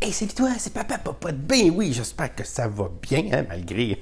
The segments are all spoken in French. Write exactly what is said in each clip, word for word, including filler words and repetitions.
Hey, c'est toi, c'est papa, papa de ben oui, j'espère que ça va bien, hein, malgré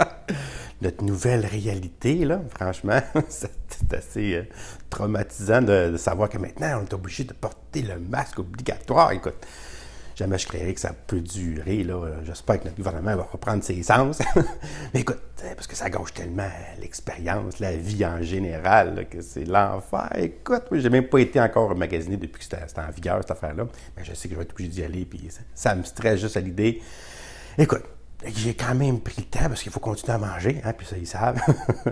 notre nouvelle réalité, là. Franchement, c'est assez euh, traumatisant de, de savoir que maintenant, on est obligé de porter le masque obligatoire. Écoute, jamais je créerais que ça peut durer, là. J'espère que notre gouvernement va reprendre ses sens. Mais écoute, parce que ça gâche tellement l'expérience, la vie en général, là, que c'est l'enfer. Écoute, moi, j'ai même pas été encore magasiné depuis que c'était en vigueur, cette affaire-là. Mais je sais que je vais être obligé d'y aller, puis ça, ça me stresse juste à l'idée. Écoute, j'ai quand même pris le temps, parce qu'il faut continuer à manger, hein, puis ça, ils savent.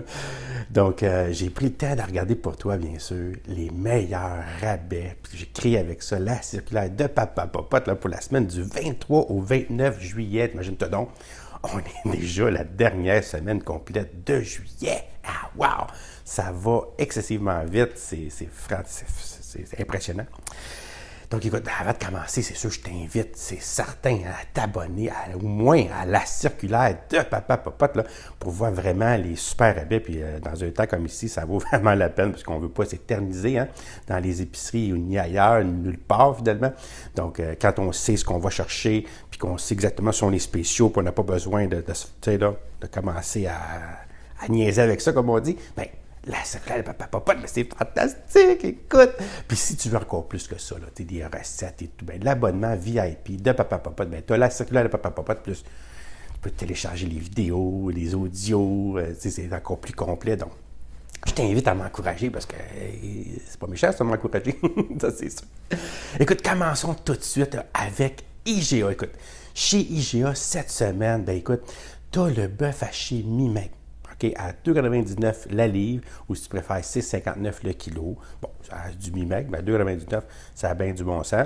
Donc, euh, j'ai pris le temps de regarder pour toi, bien sûr, les meilleurs rabais. Puis j'ai créé avec ça la circulaire de Papa Popote là, pour la semaine du vingt-trois au vingt-neuf juillet. Imagine-toi donc, on est déjà la dernière semaine complète de juillet. Ah, wow! Ça va excessivement vite. C'est, c'est, c'est, c'est, c'est impressionnant. Donc, écoute, avant de commencer, c'est sûr, je t'invite, c'est certain, à t'abonner à, au moins à la circulaire de Papa Popote là, pour voir vraiment les super rabais. Puis, euh, dans un temps comme ici, ça vaut vraiment la peine parce qu'on ne veut pas s'éterniser hein, dans les épiceries ou ni ailleurs, ni nulle part, finalement. Donc, euh, quand on sait ce qu'on va chercher, puis qu'on sait exactement sur les spéciaux, puis on n'a pas besoin de, de, là, de commencer à, à niaiser avec ça, comme on dit, bien, la circulaire de Papa Popote, mais c'est fantastique, écoute! Puis si tu veux encore plus que ça, tu as des recettes et tout, bien, l'abonnement V I P de Papa Popote, bien, tu as la circulaire de Papa Popote, plus tu peux télécharger les vidéos, les audios, euh, c'est encore plus complet, donc je t'invite à m'encourager parce que euh, c'est pas méchant, ça, m'encourager, ça c'est sûr. Écoute, commençons tout de suite avec I G A. Écoute, chez I G A, cette semaine, ben écoute, tu as le bœuf haché mi-maigre. Okay, à deux quatre-vingt-dix-neuf la livre, ou si tu préfères six cinquante-neuf le kilo. Bon, ça a du mi-maigre, mais à deux quatre-vingt-dix-neuf, ça a bien du bon sens.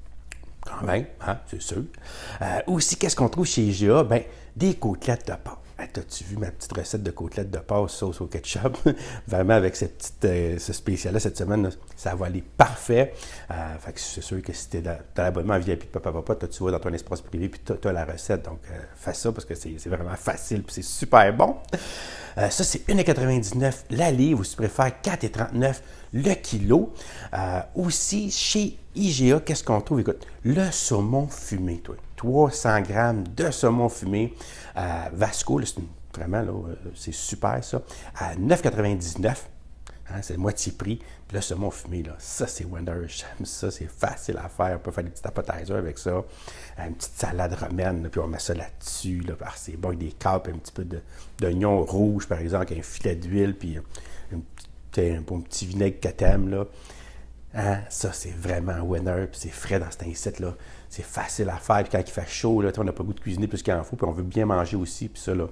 Quand même, hein, c'est sûr. Euh, aussi, qu'est-ce qu'on trouve chez I G A? Bien, des côtelettes de porc. Hey, t'as-tu vu ma petite recette de côtelettes de porc sauce au ketchup? Vraiment, avec cette petite, euh, ce spécial-là, cette semaine, là, ça va aller parfait. Euh, fait que c'est sûr que si tu as l'abonnement V I P de Papa Popote, tu vas dans ton espace privé puis tu as la recette. Donc, euh, fais ça parce que c'est vraiment facile puis c'est super bon. Euh, ça, c'est un quatre-vingt-dix-neuf la livre, ou si tu préfères quatre trente-neuf le kilo. Euh, aussi, chez I G A, qu'est-ce qu'on trouve? Écoute, le saumon fumé, toi. trois cents grammes de saumon fumé. Euh, Vasco, c'est vraiment, là, c'est super, ça. À neuf quatre-vingt-dix-neuf. Hein, c'est le moitié prix. Puis le saumon fumé, là, ça, c'est Wonder. J'aime ça, c'est facile à faire. On peut faire des petits appetizers avec ça. Une petite salade romaine, là, puis on met ça là-dessus. Là, c'est bon avec des capes, un petit peu d'oignon rouge, par exemple, avec un filet d'huile, puis un petit, un, un petit vinaigre que t'aimes, là. Hein, ça, c'est vraiment winner, puis c'est frais dans cet incite-là. C'est facile à faire, puis quand il fait chaud, là, on n'a pas le goût de cuisiner plus qu'il en faut, puis on veut bien manger aussi, puis ça, là.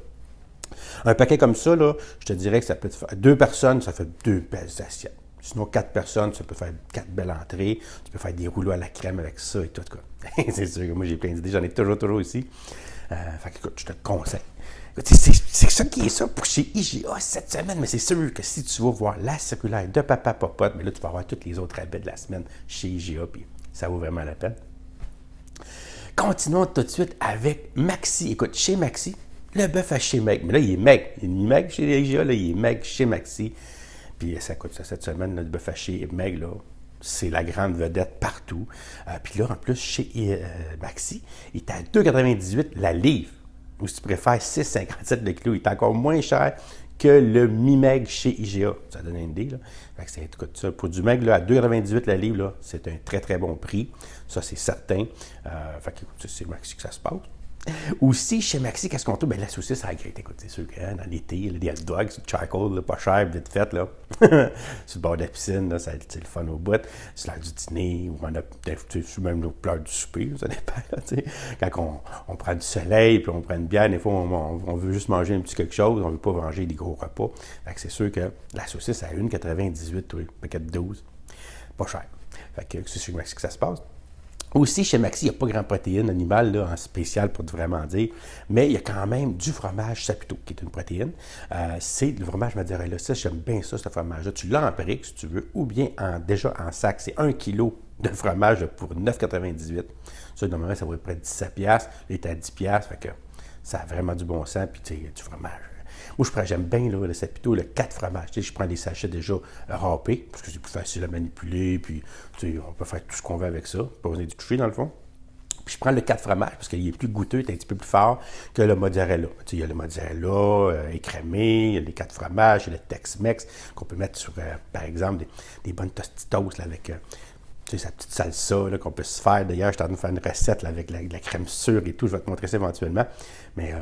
Un paquet comme ça, là, je te dirais que ça peut te faire deux personnes, ça fait deux belles assiettes. Sinon, quatre personnes, ça peut faire quatre belles entrées. Tu peux faire des rouleaux à la crème avec ça et tout. C'est sûr que moi, j'ai plein d'idées. J'en ai toujours, toujours ici. Euh, fait que, écoute, je te le conseille. C'est ça qui est ça pour chez I G A cette semaine. Mais c'est sûr que si tu vas voir la circulaire de Papa Popote, mais là, tu vas avoir tous les autres rabais de la semaine chez I G A. Puis ça vaut vraiment la peine. Continuons tout de suite avec Maxi. Écoute, chez Maxi, le bœuf haché maigre. Mais là, il est maigre. Il est maigre chez I G A, là, il est maigre chez Maxi. Puis ça coûte ça cette semaine, le bœuf haché maigre, là, c'est la grande vedette partout. Euh, puis là, en plus, chez euh, Maxi, il est à deux quatre-vingt-dix-huit la livre. Ou si tu préfères six cinquante-sept le kilo, il est encore moins cher que le mi-maigre chez I G A. Ça donne une idée, là. Fait que c'est, écoute, ça, pour du maigre, là, à deux quatre-vingt-dix-huit la livre, là, c'est un très, très bon prix. Ça, c'est certain. Euh, fait que c'est Maxi que ça se passe. Aussi, chez Maxi, qu'est-ce qu'on trouve? Ben, la saucisse à la grille. Écoute, c'est sûr que hein, dans l'été, il y a des hot dogs, du charcoal, là, pas cher, vite fait, là. Sur le bord de la piscine, là, c'est le fun au bout. C'est l'heure du dîner, ou on a même l'heure du souper, ça dépend, là, quand on, on prend du soleil, puis on prend une bière, des fois, on, on, on veut juste manger un petit quelque chose, on ne veut pas manger des gros repas. Fait que c'est sûr que la saucisse à un quatre-vingt-dix-huit, oui, paquet de douze, pas cher. Fait que c'est chez Maxi que ça se passe. Aussi, chez Maxi, il n'y a pas grand protéine animale là, en spécial pour vraiment dire, mais il y a quand même du fromage Saputo, qui est une protéine. Euh, c'est le fromage mozzarella. Ça, j'aime bien ça, ce fromage-là. Tu l'as en briques, si tu veux, ou bien en, déjà en sac. C'est un kilo de fromage pour neuf quatre-vingt-dix-huit. Ça, normalement, ça vaut près de dix-sept piastres. Là, il est à dix piastres, fait que ça a vraiment du bon sens, puis tu sais, il y a du fromage. Moi, je prends, j'aime bien là, le Saputo, le quatre fromages. Tu sais, je prends des sachets déjà râpés, parce que c'est plus facile à manipuler, puis tu sais, on peut faire tout ce qu'on veut avec ça. Pas besoin de toucher, dans le fond. Puis je prends le quatre fromages parce qu'il est plus goûteux, il est un petit peu plus fort que le mozzarella. Tu sais, il y a le mozzarella euh, écrémé, il y a les quatre fromages, il y a le Tex-Mex qu'on peut mettre sur, euh, par exemple, des, des bonnes tostitos là, avec euh, tu sais, sa petite salsa là, qu'on peut se faire. D'ailleurs, je suis en train de faire une recette là, avec la, la crème sûre et tout. Je vais te montrer ça éventuellement. Mais euh,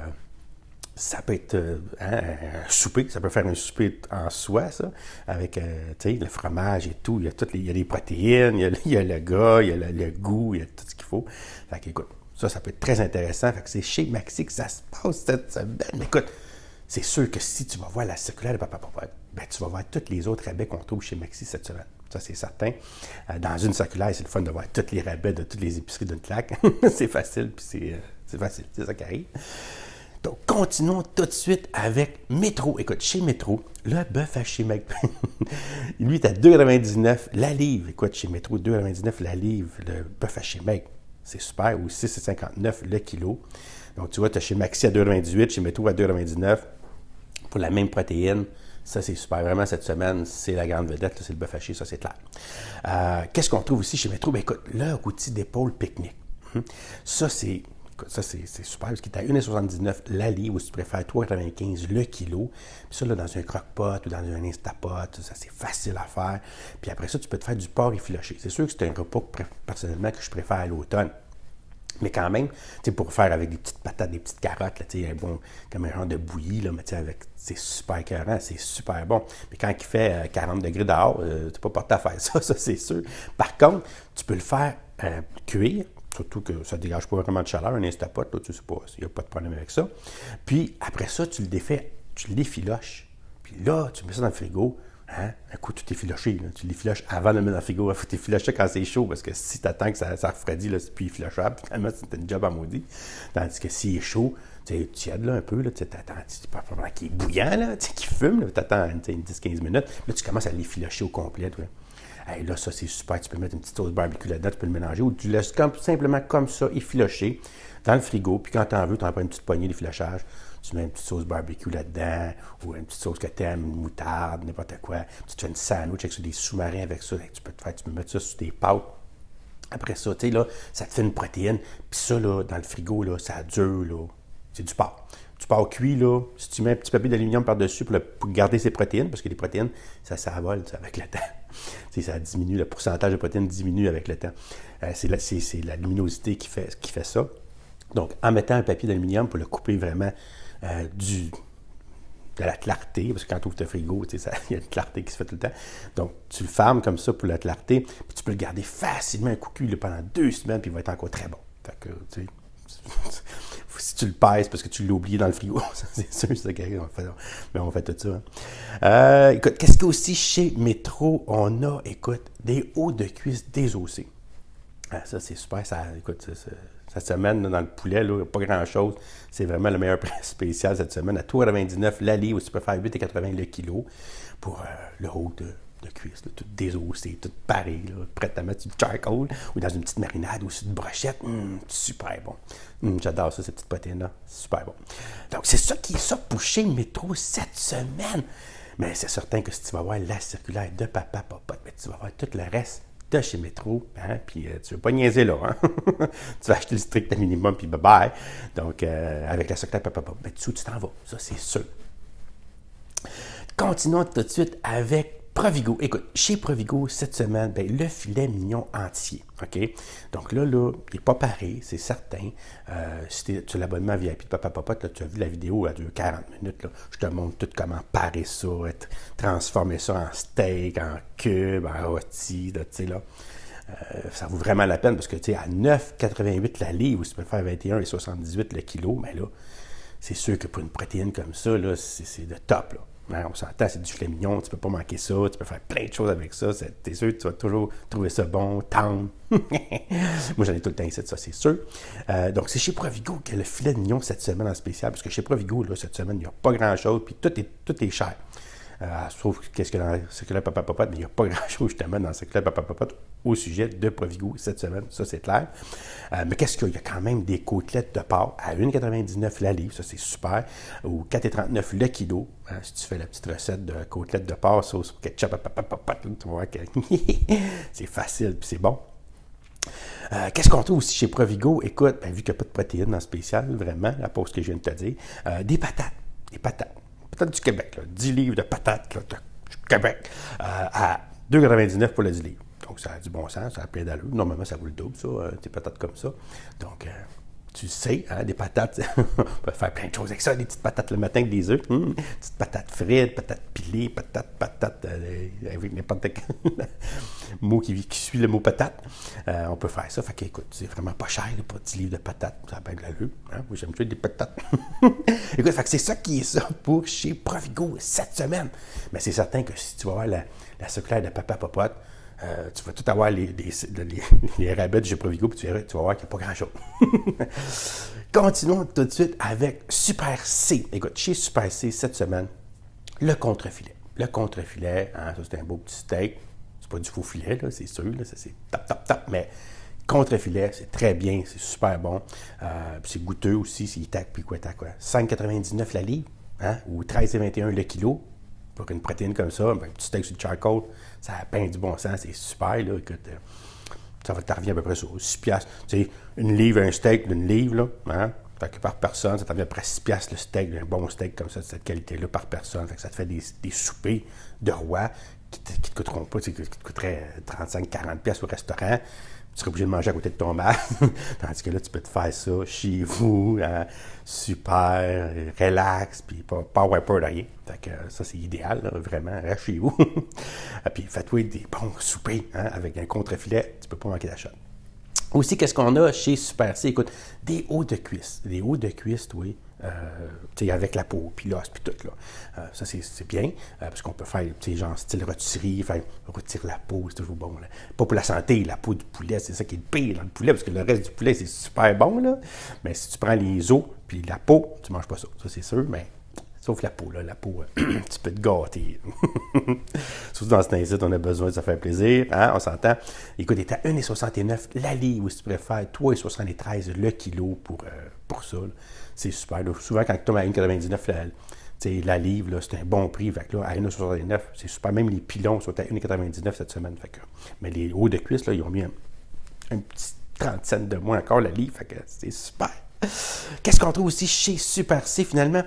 ça peut être euh, hein, un souper, ça peut faire un souper en soi, ça, avec euh, le fromage et tout. Il y a toutes les, il y a les protéines, il y a, il y a le gras, il y a le, le goût, il y a tout ce qu'il faut. Fait que, écoute, ça, ça peut être très intéressant. Fait que c'est chez Maxi que ça se passe cette semaine. Mais écoute, c'est sûr que si tu vas voir la circulaire de Papa Papa, ben, tu vas voir tous les autres rabais qu'on trouve chez Maxi cette semaine. Ça, c'est certain. Euh, dans une circulaire, c'est le fun de voir tous les rabais de toutes les épiceries d'une claque. C'est facile, puis c'est, euh, c'est facile. C'est ça qui arrive. Donc, continuons tout de suite avec Métro. Écoute, chez Métro, le bœuf haché Mac. Lui, est à deux quatre-vingt-dix-neuf la livre. Écoute, chez Métro, deux quatre-vingt-dix-neuf la livre, le bœuf haché Mac. C'est super. Ou six cinquante-neuf le kilo. Donc, tu vois, tu as chez Maxi à deux quatre-vingt-dix-huit, chez Métro à deux quatre-vingt-dix-neuf pour la même protéine. Ça, c'est super. Vraiment, cette semaine, c'est la grande vedette. Là, c'est le bœuf haché, ça, c'est clair. Euh, qu'est-ce qu'on trouve aussi chez Métro? Bien, écoute, le outil d'épaule pique-nique. Hum. Ça, c'est... Ça, c'est, c'est super, parce qu'il est à un soixante-dix-neuf la livre, ou si tu préfères trois quatre-vingt-quinze le kilo. Puis ça, là, dans un croque-pot ou dans un Instapot, ça, c'est facile à faire. Puis après ça, tu peux te faire du porc effiloché. C'est sûr que c'est un repas, personnellement, que je préfère à l'automne. Mais quand même, tu sais, pour faire avec des petites patates, des petites carottes, là, tu sais, bon, comme un genre de bouillie, là, mais tu sais, avec, c'est super écœurant, c'est super bon. Mais quand il fait euh, quarante degrés dehors, euh, tu n'es pas porté à faire ça, ça, c'est sûr. Par contre, tu peux le faire euh, cuire. Surtout que ça ne dégage pas vraiment de chaleur, un Instapot, là, tu sais pas, il n'y a pas de problème avec ça. Puis après ça, tu le défais, tu l'effiloches. Puis là, tu mets ça dans le frigo, hein? Un coup, tout est effiloché, là. Tu l'effiloches avant de le mettre dans le frigo. Il faut t'effilocher quand c'est chaud, parce que si tu attends que ça, ça refroidit, là, c'est plus effilochable. Finalement, c'est une job à maudit. Tandis que s'il est chaud, tu sais, tu aides là un peu, là, tu attends, tu pas pendant qu'il est bouillant, là, tu sais, qu'il fume, tu attends une dix quinze minutes. Là, tu commences à l'effilocher au complet, toi. Hey, là, ça, c'est super. Tu peux mettre une petite sauce barbecue là-dedans, tu peux le mélanger. Ou tu le laisses comme, simplement comme ça, effiloché dans le frigo. Puis quand tu en veux, tu en prends une petite poignée d'effilochage. Tu mets une petite sauce barbecue là-dedans, ou une petite sauce que tu aimes, une moutarde, n'importe quoi. Tu te fais une sandwich avec ça, des sous-marins avec ça. Tu peux, te faire, tu peux mettre ça sur tes pâtes. Après ça, tu sais, là, ça te fait une protéine. Puis ça, là, dans le frigo, là, ça dure, là. C'est du porc. Du porc cuit, là, si tu mets un petit papier d'aluminium par-dessus pour, le, pour garder ses protéines, parce que les protéines, ça s'avole avec le temps. T'sais, ça diminue, le pourcentage de protéines diminue avec le temps. Euh, c'est, la, c'est, c'est la luminosité qui fait, qui fait ça. Donc, en mettant un papier d'aluminium pour le couper vraiment euh, du, de la clarté, parce que quand tu ouvres ton frigo, il y a une clarté qui se fait tout le temps. Donc, tu le fermes comme ça pour la clarté, puis tu peux le garder facilement un coup cuit pendant deux semaines, puis il va être encore très bon. Fait que, tu sais, si tu le pèses parce que tu l'as oublié dans le frigo, c'est sûr, c'est ça qui arrive. On fait, mais on fait tout ça. Hein. Euh, écoute, qu'est-ce qu'il y a aussi chez Métro? On a, écoute, des hauts de cuisse désossés. Ah, ça, c'est super. Ça, écoute, ça, ça, cette semaine, là, dans le poulet, là, pas grand-chose. C'est vraiment le meilleur prix spécial cette semaine. À trois quatre-vingt-dix-neuf la livre, tu peux faire huit quatre-vingts le kilo pour euh, le haut de de cuisse, là, tout désossé, tout pareil, là, prêt à mettre du charcoal ou dans une petite marinade ou sur une brochette. Mmh, super bon. Mmh, j'adore ça, ces petites protéines-là. Super bon. Donc, c'est ça qui est ça pour chez Métro cette semaine. Mais c'est certain que si tu vas voir la circulaire de Papa Papa, mais tu vas voir tout le reste de chez Métro, hein, puis euh, tu ne veux pas niaiser là, hein? Tu vas acheter le strict minimum, puis bye-bye. Donc, euh, avec la circulaire Papa Papa, ben, dessous, tu t'en vas. Ça, c'est sûr. Continuons tout de suite avec Provigo. Écoute, chez Provigo, cette semaine, bien, le filet mignon entier. OK? Donc là, là, il n'est pas pareil, c'est certain. Euh, si tu as l'abonnement V I P de Papa Popote, là, tu as vu la vidéo, elle dure quarante minutes. Là, je te montre tout comment parer ça, transformer ça en steak, en cube, en rôti, tu sais, là. Euh, ça vaut vraiment la peine parce que, tu sais, à neuf quatre-vingt-huit la livre, ou si tu peux faire vingt et un soixante-dix-huit le kilo, mais là, c'est sûr que pour une protéine comme ça, là, c'est, c'est de top, là. Ben, on s'entend, c'est du filet mignon, tu ne peux pas manquer ça, tu peux faire plein de choses avec ça, c'est sûr que tu vas toujours trouver ça bon, tendre. Moi, j'en ai tout le temps ici de ça, c'est sûr. Euh, donc, c'est chez Provigo que le filet de mignon cette semaine en spécial, parce que chez Provigo, là, cette semaine, il n'y a pas grand-chose, puis tout est, tout est cher. Euh, sauf qu'est-ce que dans le circulaire Papa Popote, mais il n'y a pas grand-chose justement dans le circulaire Papa Popote au sujet de Provigo cette semaine, ça c'est clair. Euh, mais qu'est-ce qu'il y a? Il y a quand même des côtelettes de porc à un quatre-vingt-dix-neuf la livre, ça c'est super, ou quatre trente-neuf le kilo. Hein, si tu fais la petite recette de côtelettes de porc, sauce ketchup, Papa Popote, tu vas voir que c'est facile puis c'est bon. Euh, Qu'est-ce qu'on trouve aussi chez Provigo? Écoute, ben, vu qu'il n'y a pas de protéines dans le spécial, vraiment, à part ce que je viens de te dire, euh, des patates. Des patates. Patates du Québec, là, dix livres de patates là, du Québec euh, à deux quatre-vingt-dix-neuf pour le dix livres. Donc, ça a du bon sens, ça a plein d'allure. Normalement, ça vaut le double, ça, euh, des patates comme ça. Donc, euh, tu sais, hein, des patates, on peut faire plein de choses avec ça, des petites patates le matin avec des œufs, hum, petites patates frites, patates pilées, patates, patates, euh, avec n'importe quel mot qui, qui suit le mot patate. Euh, on peut faire ça. Fait que, écoute, c'est vraiment pas cher, là, pour dix livres de patates. Ça a bien de l'allure. Hein? Moi, j'aime tuer des patates. Écoute, fait que c'est ça qui est ça pour chez Provigo cette semaine. Mais c'est certain que si tu vas voir la, la circulaire de Papa Popote, Euh, tu vas tout avoir les, les, les, les rabais de chez Provigo, puis tu, verras, tu vas voir qu'il n'y a pas grand-chose. Continuons tout de suite avec Super C. Écoute, chez Super C, cette semaine, le contre-filet. Le contre-filet, hein, ça c'est un beau petit steak. C'est pas du faux filet, là, c'est sûr, là, ça c'est tap, tap, tap, mais contre-filet, c'est très bien, c'est super bon. Euh, puis c'est goûteux aussi, c'est tac, puis quoi, tac, quoi. cinq quatre-vingt-dix-neuf la livre, hein, ou treize vingt et un le kilo. Pour une protéine comme ça, ben, un petit steak sur le charcoal, ça a peint du bon sens, c'est super, là, écoute, euh, ça va te revenir à peu près sur six piastres. Tu sais, une livre, un steak d'une livre, là, hein, fait que par personne, ça te revient à peu près six piastres le steak, un bon steak comme ça, de cette qualité-là, par personne, fait que ça te fait des, des soupers de roi qui ne te, te coûteront pas, tu sais, qui te coûteraient trente-cinq à quarante piastres au restaurant. Tu serais obligé de manger à côté de ton bar. Tandis que là, tu peux te faire ça chez vous, hein, super, relax, puis pas, pas avoir peur de rien. Fait que ça, c'est idéal, là, vraiment, reste chez vous. Et puis, faites-toi des bons soupers, hein, avec un contre-filet, tu peux pas manquer d'achat. Aussi, qu'est-ce qu'on a chez Super C? Écoute, des hauts de cuisse. Des hauts de cuisse, oui. Euh, tu sais, avec la peau, puis l'os, puis tout, là. Euh, ça, c'est bien, euh, parce qu'on peut faire, tu sais, genre style rôtisserie, faire retirer la peau, c'est toujours bon, là. Pas pour la santé, la peau du poulet, c'est ça qui est le pire dans le poulet, parce que le reste du poulet, c'est super bon, là. Mais si tu prends les os, puis la peau, tu manges pas ça, ça c'est sûr, mais sauf la peau, là, la peau, euh, tu peux te gâter. Surtout dans ce temps-ci, on a besoin de se faire plaisir, hein, on s'entend. Écoute, il est à un soixante-neuf la livre, si tu préfères, trois soixante-treize le kilo pour, euh, pour ça, là. C'est super. Là. Souvent, quand tu tombes à un quatre-vingt-dix-neuf la, la livre, c'est un bon prix. Fait que là, à un soixante-neuf, c'est super. Même les pilons sont à un quatre-vingt-dix-neuf cette semaine. Fait que, mais les hauts de cuisse, là, ils ont mis un, un petit trente cents de moins encore la livre. Fait que c'est super. Qu'est-ce qu'on trouve aussi chez Super C, finalement?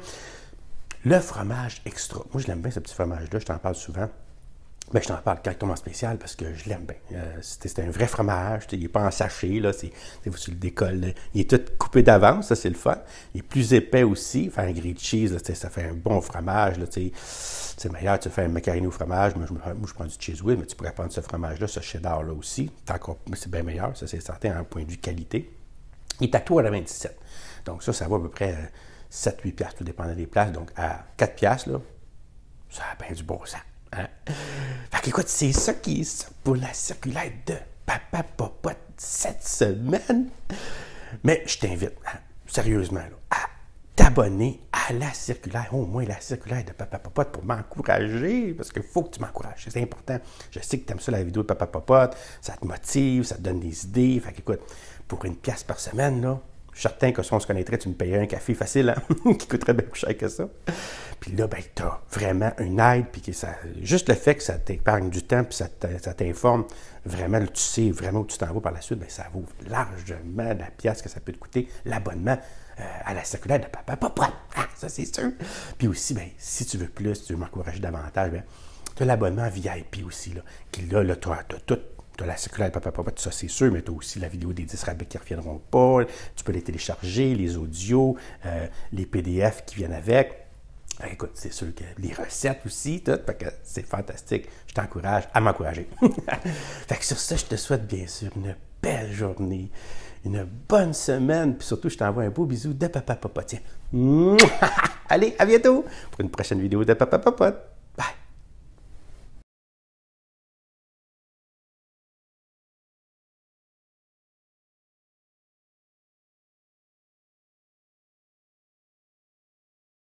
Le fromage extra. Moi, je l'aime bien, ce petit fromage-là. Je t'en parle souvent. Ben, je t'en parle correctement spécial parce que je l'aime bien. Euh, c'est un vrai fromage, il n'est pas en sachet, là, c'est, tu le décolles, il est tout coupé d'avance, ça c'est le fun. Il est plus épais aussi, faire un grilled cheese, là, ça fait un bon fromage, c'est meilleur, tu fais un macaroni au fromage, moi je, moi, je prends du cheese whiz, mais tu pourrais prendre ce fromage-là, ce cheddar-là aussi, c'est bien meilleur, ça c'est certain, en point de vue qualité. Il est à trois vingt-dix-sept, donc ça, ça va à peu près sept huit piastres, tout dépendant des places, donc à quatre piastres, là, ça a bien du bon sens. Hein? Fait qu'écoute, c'est ça qui est ça pour la circulaire de Papa Popote cette semaine. Mais je t'invite, hein, sérieusement, là, à t'abonner à la circulaire, au moins la circulaire de Papa Popote pour m'encourager, parce qu'il faut que tu m'encourages, c'est important. Je sais que tu aimes ça, la vidéo de Papa Popote, ça te motive, ça te donne des idées. Fait qu'écoute, pour une pièce par semaine, là, je suis certain que si on se connaîtrait, tu me payerais un café facile, hein? Qui coûterait bien plus cher que ça. Puis là, ben, tu as vraiment une aide, puis que ça, juste le fait que ça t'épargne du temps, puis ça t'informe vraiment, là, tu sais vraiment où tu t'en vas par la suite, ben, ça vaut largement la pièce que ça peut te coûter, l'abonnement euh, à la circulaire de Papa Popote. Ah, ça, c'est sûr. Puis aussi, ben, si tu veux plus, si tu veux m'encourager davantage, ben, tu as l'abonnement V I P aussi, là, qui là, là tu as tout. Tu as la circulaire de Papa Popote, ça c'est sûr, mais tu as aussi la vidéo des dix rabais qui ne reviendront pas. Tu peux les télécharger, les audios, euh, les P D F qui viennent avec. Ben, écoute, c'est sûr que les recettes aussi, tout, fait que c'est fantastique. Je t'encourage à m'encourager. Fait que sur ça, je te souhaite bien sûr une belle journée, une bonne semaine, puis surtout, je t'envoie un beau bisou de Papa Popote. Tiens. Allez, à bientôt pour une prochaine vidéo de Papa Popote.